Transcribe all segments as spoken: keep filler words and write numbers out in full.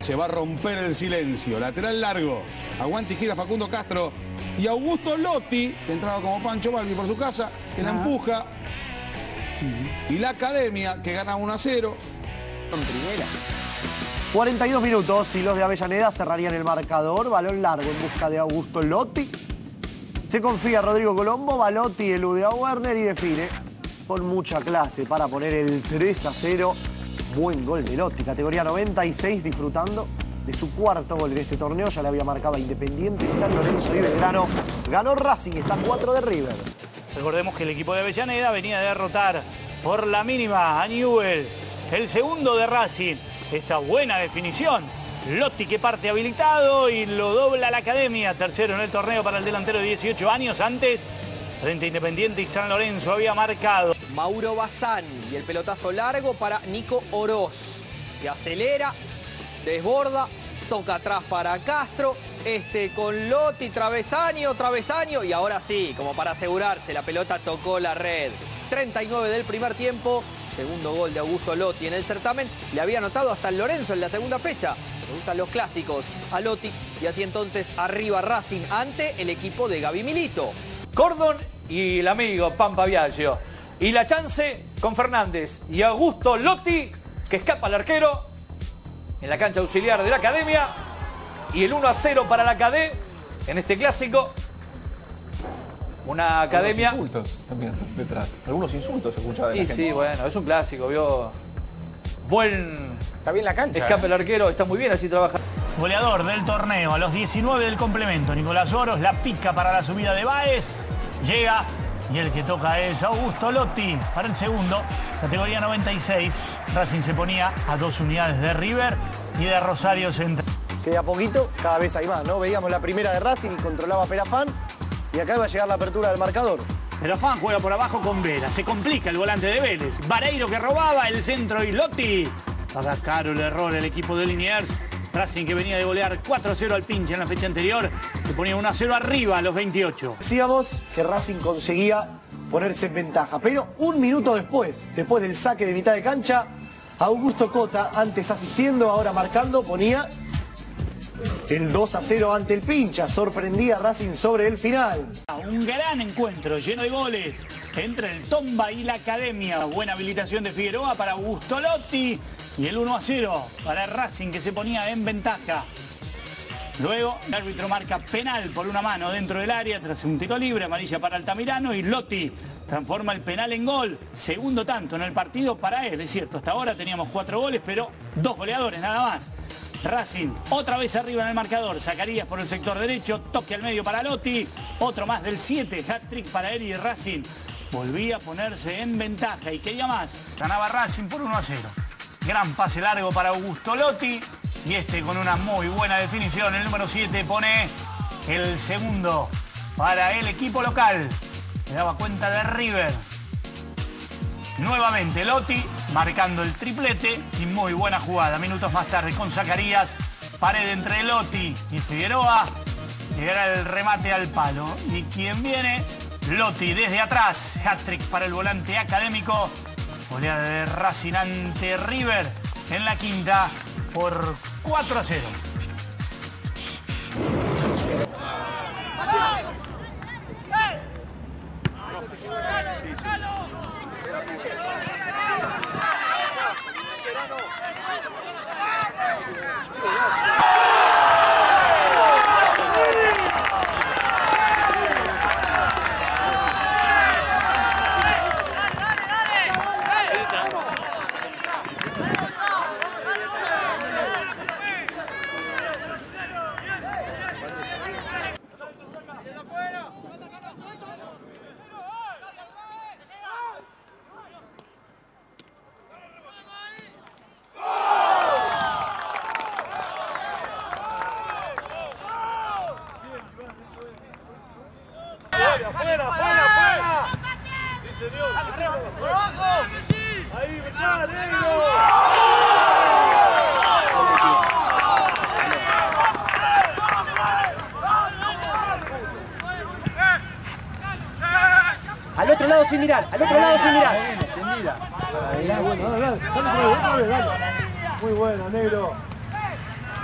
Se va a romper el silencio. Lateral largo. Aguanta y gira Facundo Castro. Y Augusto Lotti, que entraba como Pancho Balbi por su casa, que la empuja. Y la Academia, que gana uno a cero. cuarenta y dos minutos y los de Avellaneda cerrarían el marcador. Balón largo en busca de Augusto Lotti. Se confía Rodrigo Colombo, Balotti elude a Werner y define con mucha clase para poner el tres a cero. Buen gol de Lotti, categoría noventa y seis, disfrutando de su cuarto gol en este torneo. Ya le había marcado a Independiente, San Lorenzo y Belgrano. Ganó Racing, está cuatro de River. Recordemos que el equipo de Avellaneda venía de derrotar por la mínima a Newell's. El segundo de Racing. Esta buena definición. Lotti que parte habilitado y lo dobla la Academia. Tercero en el torneo para el delantero de dieciocho años. Antes, frente a Independiente y San Lorenzo, había marcado Mauro Bazán y el pelotazo largo para Nico Oroz, que acelera, desborda, toca atrás para Castro, este con Lotti, travesaño, travesaño y ahora sí, como para asegurarse, la pelota tocó la red. treinta y nueve del primer tiempo, segundo gol de Augusto Lotti en el certamen, le había anotado a San Lorenzo en la segunda fecha. Me gustan los clásicos a Lotti y así entonces arriba Racing ante el equipo de Gaby Milito. Cordon y el amigo Pampa Viaggio. Y la chance con Fernández y Augusto Lotti, que escapa al arquero en la cancha auxiliar de la Academia. Y el uno a cero para la Acadé en este clásico. Una Academia... Algunos insultos también detrás. Algunos insultos se escuchaba de la Y gente. sí, bueno, es un clásico, vio. Buen... Está bien la cancha. Escape ¿eh? el arquero, está muy bien, así trabaja. goleador del torneo a los diecinueve del complemento. Nicolás Oros, la pica para la subida de Báez. Llega y el que toca es Augusto Lotti para el segundo. Categoría noventa y seis. Racing se ponía a dos unidades de River y de Rosario Central. Que de a poquito cada vez hay más, ¿no? Veíamos la primera de Racing y controlaba Perafán. Y acá va a llegar la apertura del marcador. Perafán juega por abajo con Vela. Se complica el volante de Vélez. Vareiro que robaba el centro y Lotti. Paga caro el error el equipo de Liniers. Racing que venía de golear cuatro a cero al Pinche en la fecha anterior. Se ponía uno a cero arriba a los veintiocho. Decíamos que Racing conseguía ponerse en ventaja. Pero un minuto después, después del saque de mitad de cancha, Augusto Cota, antes asistiendo, ahora marcando, ponía el dos a cero ante el Pincha. Sorprendía a Racing sobre el final. Un gran encuentro lleno de goles entre el Tomba y la Academia. Buena habilitación de Figueroa para Augusto Lotti. Y el uno a cero para Racing que se ponía en ventaja. Luego el árbitro marca penal por una mano dentro del área tras un tiro libre, amarilla para Altamirano y Lotti transforma el penal en gol. Segundo tanto en el partido para él. Es cierto, hasta ahora teníamos cuatro goles, pero dos goleadores nada más. Racing otra vez arriba en el marcador. Zacarías por el sector derecho, toque al medio para Lotti. Otro más del siete, hat-trick para él y Racing volvía a ponerse en ventaja y quería más. Ganaba Racing por uno a cero. Gran pase largo para Augusto Lotti. Y este con una muy buena definición. El número siete pone el segundo para el equipo local. Le daba cuenta de River. Nuevamente Lotti marcando el triplete. Y muy buena jugada. Minutos más tarde con Zacarías. Pared entre Lotti y Figueroa. Llegará el remate al palo. Y quien viene, Lotti desde atrás. Hat-trick para el volante académico. Goleada de Racing ante River en la quinta por cuatro a cero. ¡Afuera, afuera, afuera! ¡Sí, señor! ¡Abajo! ¡Ahí, verdad, negro! Al otro lado sin mirar, al otro lado sin mirar. Muy bueno, negro.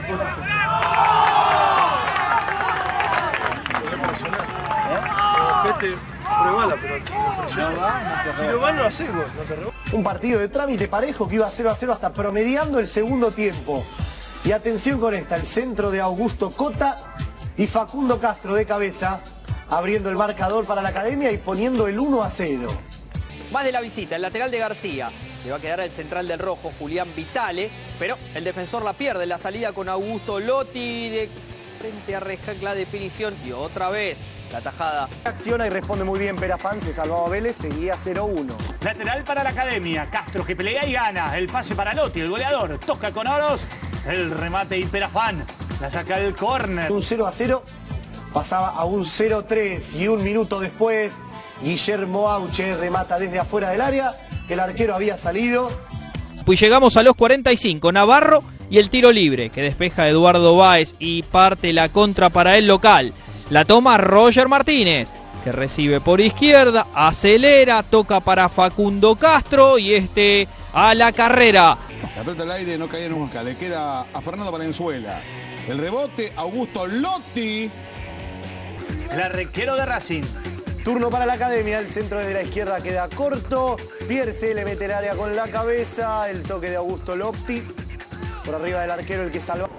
Gente, pruébala, pero si lo van, no hace gol. No te rebote. Un partido de trámite parejo que iba cero a cero hasta promediando el segundo tiempo. Y atención con esta, el centro de Augusto Cota y Facundo Castro de cabeza, abriendo el marcador para la Academia y poniendo el uno a cero. Más de la visita, el lateral de García. Le va a quedar el central del rojo, Julián Vitale, pero el defensor la pierde en la salida con Augusto Lotti de frente a Rescac, la definición y otra vez la tajada. Acciona y responde muy bien Perafán, se salvaba Vélez, seguía cero uno. Lateral para la Academia, Castro que pelea y gana. El pase para Lotti, el goleador. Toca con Oros, el remate y Perafán la saca el córner. Un cero a cero pasaba a un cero a tres y un minuto después Guillermo Auche remata desde afuera del área, que el arquero había salido. Pues llegamos a los cuarenta y cinco, Navarro y el tiro libre que despeja Eduardo Báez y parte la contra para el local. La toma Roger Martínez, que recibe por izquierda, acelera, toca para Facundo Castro y este a la carrera. La pelota al aire no caía nunca, le queda a Fernando Valenzuela. El rebote, Augusto Lotti. El arquero de Racing. Turno para la Academia, el centro desde la izquierda queda corto. Pierce le mete el área con la cabeza, el toque de Augusto Lotti. Por arriba del arquero el que salva.